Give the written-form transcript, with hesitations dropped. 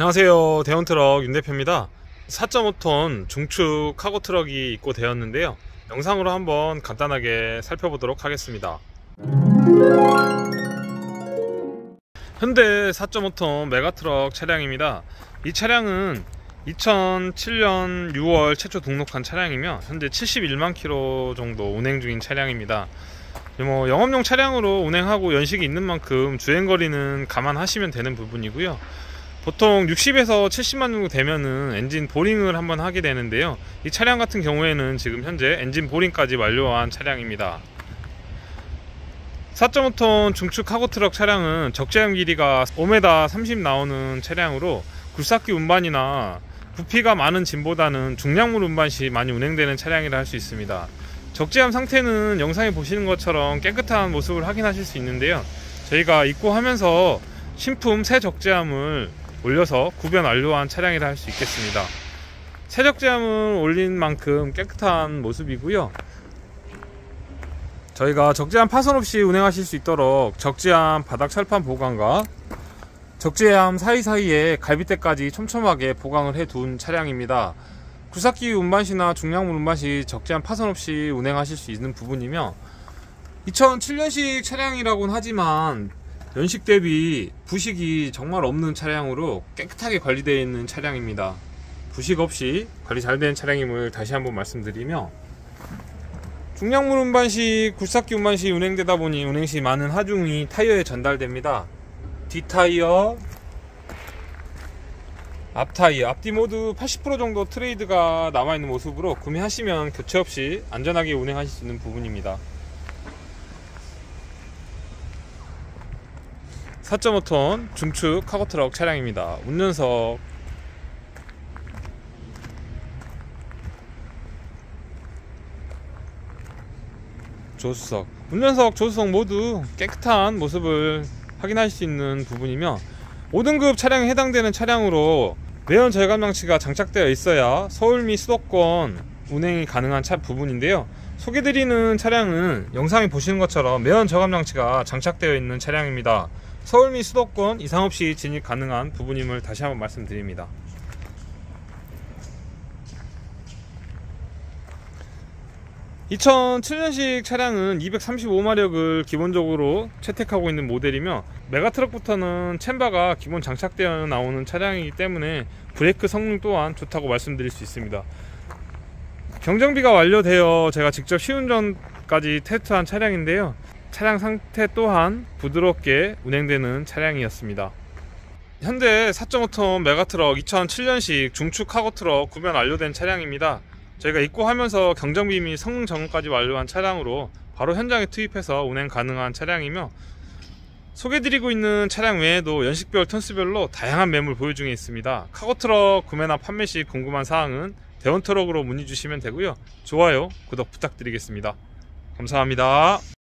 안녕하세요, 대원트럭 윤대표입니다. 4.5톤 중축 카고트럭이 입고되었는데요, 영상으로 한번 간단하게 살펴보도록 하겠습니다. 현대 4.5톤 메가트럭 차량입니다. 이 차량은 2007년 6월 최초 등록한 차량이며 현재 71만 킬로 정도 운행 중인 차량입니다. 영업용 차량으로 운행하고 연식이 있는 만큼 주행거리는 감안하시면 되는 부분이고요. 보통 60에서 70만 정도 되면은 엔진 보링을 한번 하게 되는데요, 이 차량 같은 경우에는 지금 현재 엔진 보링까지 완료한 차량입니다. 4.5톤 중축 카고트럭 차량은 적재함 길이가 5m 30 나오는 차량으로 굴삭기 운반이나 부피가 많은 짐보다는 중량물 운반 시 많이 운행되는 차량이라 할 수 있습니다. 적재함 상태는 영상에 보시는 것처럼 깨끗한 모습을 확인하실 수 있는데요, 저희가 입고하면서 신품 새 적재함을 올려서 구변 완료한 차량이라 할 수 있겠습니다. 새 적재함을 올린 만큼 깨끗한 모습이고요, 저희가 적재함 파손 없이 운행하실 수 있도록 적재함 바닥 철판 보강과 적재함 사이사이에 갈빗대까지 촘촘하게 보강을 해 둔 차량입니다. 굴삭기 운반시나 중량물 운반시 적재함 파손 없이 운행하실 수 있는 부분이며, 2007년식 차량이라고는 하지만 연식 대비 부식이 정말 없는 차량으로 깨끗하게 관리되어 있는 차량입니다. 부식 없이 관리 잘 된 차량임을 다시 한번 말씀드리며, 중량물 운반시, 굴삭기 운반시 운행되다 보니 운행시 많은 하중이 타이어에 전달됩니다. 뒷타이어, 앞타이어, 앞뒤 모두 80% 정도 트레이드가 남아있는 모습으로 구매하시면 교체 없이 안전하게 운행하실 수 있는 부분입니다. 4.5톤 중축 카고트럭 차량입니다. 운전석, 조수석, 운전석, 조수석 모두 깨끗한 모습을 확인하실 수 있는 부분이며, 5등급 차량에 해당되는 차량으로 매연 절감 장치가 장착되어 있어야 서울 및 수도권 운행이 가능한 부분인데요, 소개드리는 차량은 영상에 보시는 것처럼 매연 절감 장치가 장착되어 있는 차량입니다. 서울 및 수도권 이상 없이 진입 가능한 부분임을 다시 한번 말씀드립니다. (2007년식) 차량은 235마력을 기본적으로 채택하고 있는 모델이며, 메가트럭부터는 챔버가 기본 장착되어 나오는 차량이기 때문에 브레이크 성능 또한 좋다고 말씀드릴 수 있습니다. 경정비가 완료되어 제가 직접 시운전까지 테스트한 차량인데요, 차량 상태 또한 부드럽게 운행되는 차량이었습니다. 현재 4.5톤 메가트럭 2007년식 중축 카고트럭 구변 완료된 차량입니다. 저희가 입고하면서 경정비 및 성능 점검까지 완료한 차량으로 바로 현장에 투입해서 운행 가능한 차량이며, 소개드리고 있는 차량 외에도 연식별 톤수별로 다양한 매물 보유 중에 있습니다. 카고트럭 구매나 판매 시 궁금한 사항은 대원트럭으로 문의 주시면 되고요, 좋아요, 구독 부탁드리겠습니다. 감사합니다.